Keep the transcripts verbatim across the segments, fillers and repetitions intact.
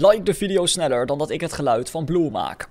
Like de video sneller dan dat ik het geluid van Blue maak.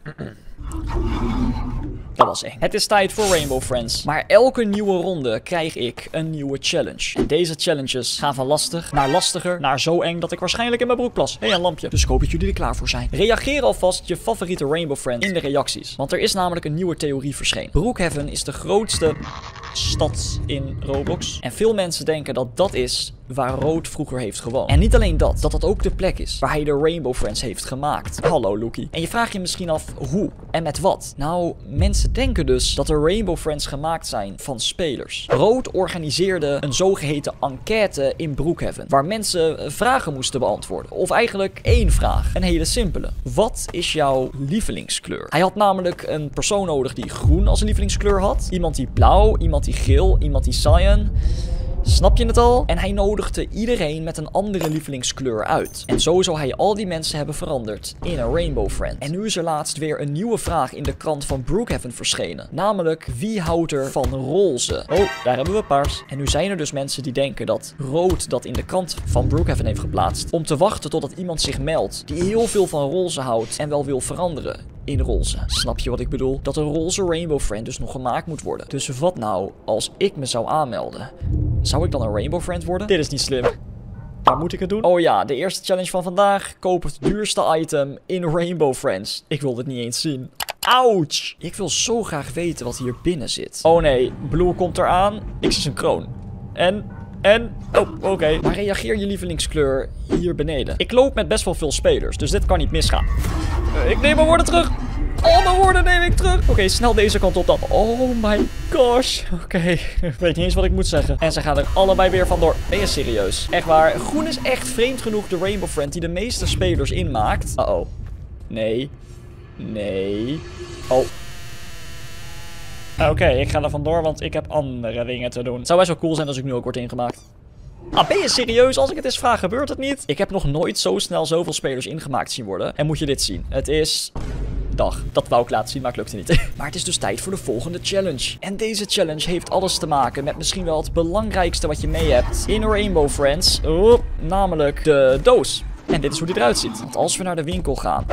Dat was eng. Het is tijd voor Rainbow Friends. Maar elke nieuwe ronde krijg ik een nieuwe challenge. En deze challenges gaan van lastig naar lastiger naar zo eng dat ik waarschijnlijk in mijn broek plas. Hé, hey, een lampje. Dus ik hoop dat jullie er klaar voor zijn. Reageer alvast je favoriete Rainbow Friends in de reacties. Want er is namelijk een nieuwe theorie verschenen. Brookhaven is de grootste stad in Roblox. En veel mensen denken dat dat is waar Rood vroeger heeft gewoond. En niet alleen dat, dat dat ook de plek is waar hij de Rainbow Friends heeft gemaakt. Hallo Loekie. En je vraagt je misschien af hoe en met wat? Nou, mensen denken dus dat de Rainbow Friends gemaakt zijn van spelers. Rood organiseerde een zogeheten enquête in Brookhaven, waar mensen vragen moesten beantwoorden. Of eigenlijk één vraag. Een hele simpele. Wat is jouw lievelingskleur? Hij had namelijk een persoon nodig die groen als lievelingskleur had. Iemand die blauw, iemand die geel, iemand die cyan. Snap je het al? En hij nodigde iedereen met een andere lievelingskleur uit. En zo zou hij al die mensen hebben veranderd in een Rainbow Friend. En nu is er laatst weer een nieuwe vraag in de krant van Brookhaven verschenen. Namelijk, wie houdt er van roze? Oh, daar hebben we paars. En nu zijn er dus mensen die denken dat Rood dat in de krant van Brookhaven heeft geplaatst. Om te wachten totdat iemand zich meldt die heel veel van roze houdt en wel wil veranderen in roze. Snap je wat ik bedoel? Dat een roze Rainbow Friend dus nog gemaakt moet worden. Dus wat nou als ik me zou aanmelden? Zou ik dan een Rainbow Friend worden? Dit is niet slim. Waar moet ik het doen? Oh ja, de eerste challenge van vandaag. Koop het duurste item in Rainbow Friends. Ik wil dit niet eens zien. Ouch! Ik wil zo graag weten wat hier binnen zit. Oh nee, Blue komt eraan. Ik zie zijn kroon. En... En... Oh, oké. Okay. Maar reageer je lievelingskleur hier beneden. Ik loop met best wel veel spelers, dus dit kan niet misgaan. Uh, ik neem mijn woorden terug. Al mijn woorden neem ik terug. Oké, okay, snel deze kant op dan. Oh my gosh. Oké, okay. Ik weet niet eens wat ik moet zeggen. En ze gaan er allebei weer vandoor. Ben je serieus? Echt waar. Groen is echt vreemd genoeg de Rainbow Friend die de meeste spelers inmaakt. Uh oh. Nee. Nee. Oh. Oké, okay, ik ga er vandoor, want ik heb andere dingen te doen. Het zou best wel cool zijn als ik nu ook word ingemaakt. Ah, ben je serieus? Als ik het eens vraag, gebeurt het niet? Ik heb nog nooit zo snel zoveel spelers ingemaakt zien worden. En moet je dit zien. Het is... Dag. Dat wou ik laten zien, maar het lukte niet. Maar het is dus tijd voor de volgende challenge. En deze challenge heeft alles te maken met misschien wel het belangrijkste wat je mee hebt in Rainbow Friends. Oh, namelijk de doos. En dit is hoe die eruit ziet. Want als we naar de winkel gaan...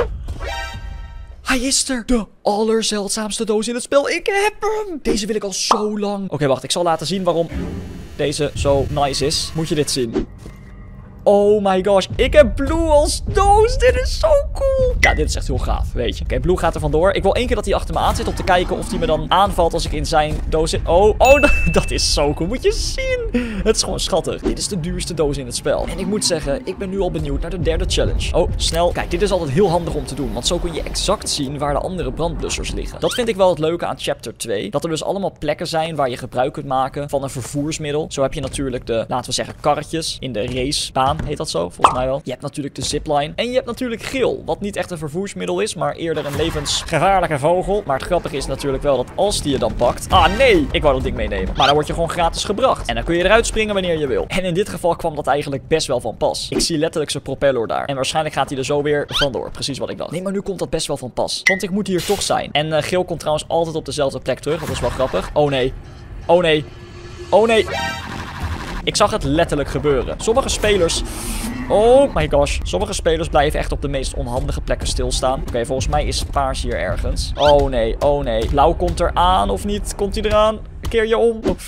Hij is er! De allerzeldzaamste doos in het spel. Ik heb hem! Deze wil ik al zo lang. Oké, okay, wacht. Ik zal laten zien waarom deze zo nice is. Moet je dit zien? Oh my gosh. Ik heb Blue als doos. Dit is zo cool. Ja, dit is echt heel gaaf, weet je. Oké, okay, Blue gaat er vandoor. Ik wil één keer dat hij achter me aan zit om te kijken of hij me dan aanvalt als ik in zijn doos zit. Oh, oh, dat is zo cool. Moet je zien. Het is gewoon schattig. Dit is de duurste doos in het spel. En ik moet zeggen, ik ben nu al benieuwd naar de derde challenge. Oh, snel. Kijk, dit is altijd heel handig om te doen. Want zo kun je exact zien waar de andere brandblussers liggen. Dat vind ik wel het leuke aan chapter twee. Dat er dus allemaal plekken zijn waar je gebruik kunt maken van een vervoersmiddel. Zo heb je natuurlijk de, laten we zeggen, karretjes in de racebaan. Heet dat zo? Volgens mij wel. Je hebt natuurlijk de zipline. En je hebt natuurlijk Geel. Wat niet echt een vervoersmiddel is, maar eerder een levensgevaarlijke vogel. Maar het grappige is natuurlijk wel dat als die je dan pakt... Ah nee! Ik wou dat ding meenemen. Maar dan word je gewoon gratis gebracht. En dan kun je eruit springen wanneer je wil. En in dit geval kwam dat eigenlijk best wel van pas. Ik zie letterlijk zijn propeller daar. En waarschijnlijk gaat hij er zo weer vandoor. Precies wat ik dacht. Nee, maar nu komt dat best wel van pas. Want ik moet hier toch zijn. En uh, Geel komt trouwens altijd op dezelfde plek terug. Dat is wel grappig. Oh nee. Oh nee. Oh nee. Ik zag het letterlijk gebeuren. Sommige spelers... Oh my gosh. Sommige spelers blijven echt op de meest onhandige plekken stilstaan. Oké, okay, volgens mij is paars hier ergens. Oh nee, oh nee. Blauw komt er aan of niet? Komt hij eraan? Keer je om. Oh.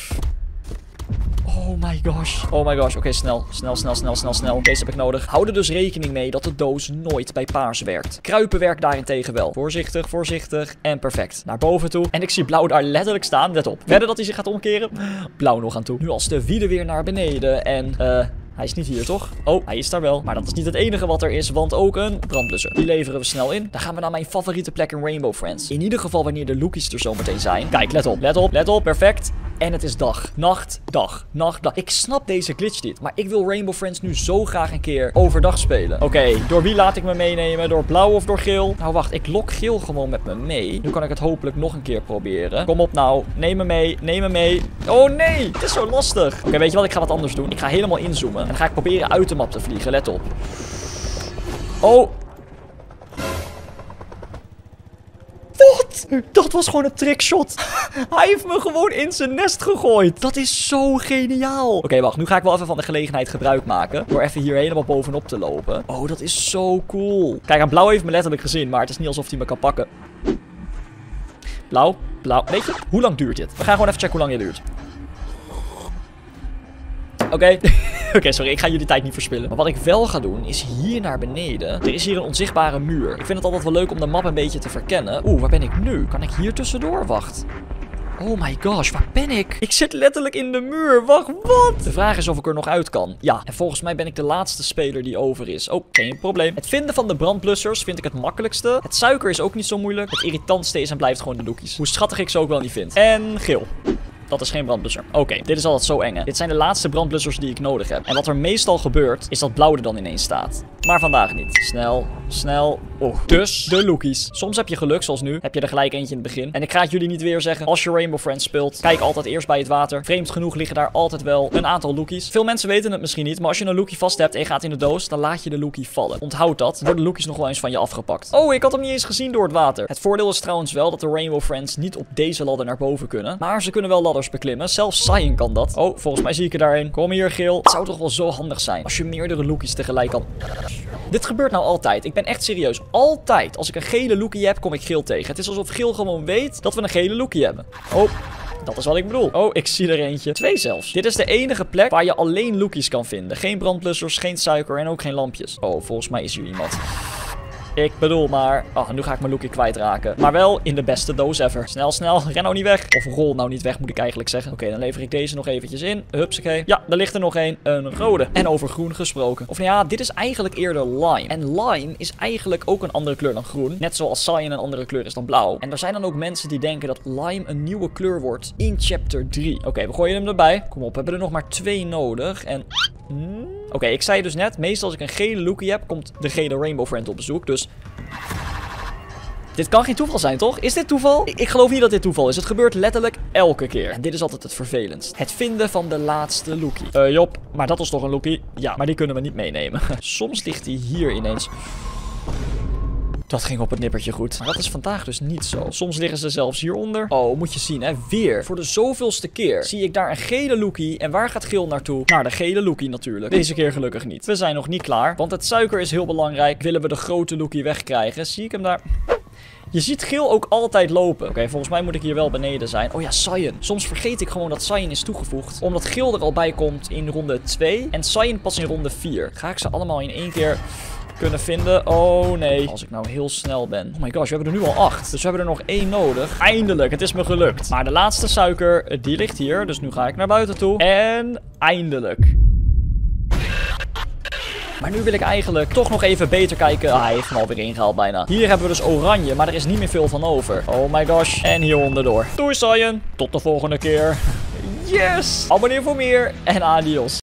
Oh my gosh. Oh my gosh. Oké, okay, snel. Snel, snel, snel, snel, snel. Deze heb ik nodig. Hou er dus rekening mee dat de doos nooit bij paars werkt. Kruipen werkt daarentegen wel. Voorzichtig, voorzichtig. En perfect. Naar boven toe. En ik zie Blauw daar letterlijk staan. Let op. Wedden dat hij zich gaat omkeren. Blauw nog aan toe. Nu als de wielen weer naar beneden. En, eh... Uh, hij is niet hier, toch? Oh, hij is daar wel. Maar dat is niet het enige wat er is, want ook een brandblusser. Die leveren we snel in. Dan gaan we naar mijn favoriete plek in Rainbow Friends. In ieder geval wanneer de Lookies er zo meteen zijn. Kijk, let op, let op, let op. Perfect. En het is dag. Nacht, dag. Nacht, dag. Ik snap deze glitch niet. Maar ik wil Rainbow Friends nu zo graag een keer overdag spelen. Oké, okay, door wie laat ik me meenemen? Door blauw of door geel? Nou, wacht. Ik lok geel gewoon met me mee. Nu kan ik het hopelijk nog een keer proberen. Kom op nou. Neem me mee. Neem me mee. Oh nee. Het is zo lastig. Oké, okay, weet je wat? Ik ga wat anders doen. Ik ga helemaal inzoomen. En dan ga ik proberen uit de map te vliegen. Let op. Oh. Wat? Wat? Dat was gewoon een trickshot. Hij heeft me gewoon in zijn nest gegooid. Dat is zo geniaal. Oké, okay, wacht. Nu ga ik wel even van de gelegenheid gebruik maken. Door even hier helemaal bovenop te lopen. Oh, dat is zo cool. Kijk, aan blauw heeft me letterlijk gezien. Maar het is niet alsof hij me kan pakken. Blauw, blauw. Weet je, hoe lang duurt dit? We gaan gewoon even checken hoe lang dit duurt. Oké. Okay. Oké, okay, sorry. Ik ga jullie tijd niet verspillen. Maar wat ik wel ga doen, is hier naar beneden. Er is hier een onzichtbare muur. Ik vind het altijd wel leuk om de map een beetje te verkennen. Oeh, waar ben ik nu? Kan ik hier tussendoor? Wacht. Oh my gosh, waar ben ik? Ik zit letterlijk in de muur. Wacht, wat? De vraag is of ik er nog uit kan. Ja, en volgens mij ben ik de laatste speler die over is. Oh, geen probleem. Het vinden van de brandblussers vind ik het makkelijkste. Het suiker is ook niet zo moeilijk. Het irritantste is en blijft gewoon de doekies. Hoe schattig ik ze ook wel niet vind. En geel. Dat is geen brandblusser. Oké, okay, dit is altijd zo eng. Dit zijn de laatste brandblussers die ik nodig heb. En wat er meestal gebeurt, is dat blauw er dan ineens staat. Maar vandaag niet. Snel, snel. Oh. Dus de lookies. Soms heb je geluk, zoals nu. Heb je er gelijk eentje in het begin. En ik ga het jullie niet weer zeggen. Als je Rainbow Friends speelt, kijk altijd eerst bij het water. Vreemd genoeg liggen daar altijd wel een aantal lookies. Veel mensen weten het misschien niet, maar als je een lookie vast hebt en je gaat in de doos, dan laat je de lookie vallen. Onthoud dat. Dan worden lookies nog wel eens van je afgepakt. Oh, ik had hem niet eens gezien door het water. Het voordeel is trouwens wel dat de Rainbow Friends niet op deze ladder naar boven kunnen. Maar ze kunnen wel ladders beklimmen. Zelfs Cyan kan dat. Oh, volgens mij zie ik er daarheen. Kom hier, geel. Het zou toch wel zo handig zijn als je meerdere lookies tegelijk kan. Dit gebeurt nou altijd. Ik ben echt serieus. Altijd. Als ik een gele lookie heb, kom ik geel tegen. Het is alsof geel gewoon weet dat we een gele lookie hebben. Oh. Dat is wat ik bedoel. Oh, ik zie er eentje. Twee zelfs. Dit is de enige plek waar je alleen lookies kan vinden. Geen brandblussers, geen suiker en ook geen lampjes. Oh, volgens mij is hier iemand. Ik bedoel maar... Oh, nu ga ik mijn lookie kwijtraken. Maar wel in de beste doos ever. Snel, snel. Ren nou niet weg. Of rol nou niet weg, moet ik eigenlijk zeggen. Oké, okay, dan lever ik deze nog eventjes in. Hupsakee. Ja, er ligt er nog één. Een. een rode. En over groen gesproken. Of nou ja, dit is eigenlijk eerder lime. En lime is eigenlijk ook een andere kleur dan groen. Net zoals cyan een andere kleur is dan blauw. En er zijn dan ook mensen die denken dat lime een nieuwe kleur wordt in chapter drie. Oké, okay, we gooien hem erbij. Kom op, we hebben er nog maar twee nodig. En... Hmm. Oké, okay, ik zei dus net, meestal als ik een gele lookie heb, komt de gele Rainbow Friend op bezoek. Dus... Dit kan geen toeval zijn, toch? Is dit toeval? Ik, ik geloof niet dat dit toeval is. Het gebeurt letterlijk elke keer. En dit is altijd het vervelendst. Het vinden van de laatste lookie. Eh, uh, Jop, maar dat is toch een lookie? Ja, maar die kunnen we niet meenemen. Soms ligt hij hier ineens... Dat ging op het nippertje goed. Maar dat is vandaag dus niet zo. Soms liggen ze zelfs hieronder. Oh, moet je zien, hè. Weer. Voor de zoveelste keer zie ik daar een gele lookie. En waar gaat geel naartoe? Naar de gele lookie natuurlijk. Deze keer gelukkig niet. We zijn nog niet klaar. Want het suiker is heel belangrijk. Willen we de grote lookie wegkrijgen? Zie ik hem daar... Je ziet geel ook altijd lopen. Oké, okay, volgens mij moet ik hier wel beneden zijn. Oh ja, cyan. Soms vergeet ik gewoon dat cyan is toegevoegd. Omdat geel er al bij komt in ronde twee. En cyan pas in ronde vier. Ga ik ze allemaal in één keer... kunnen vinden. Oh nee. Als ik nou heel snel ben. Oh my gosh, we hebben er nu al acht. Dus we hebben er nog één nodig. Eindelijk, het is me gelukt. Maar de laatste suiker, die ligt hier. Dus nu ga ik naar buiten toe. En eindelijk. Maar nu wil ik eigenlijk toch nog even beter kijken. Ah, hij heeft hem alweer ingehaald bijna. Hier hebben we dus oranje, maar er is niet meer veel van over. Oh my gosh. En hier onderdoor. Doei, cyan. Tot de volgende keer. Yes. Abonneer voor meer. En adios.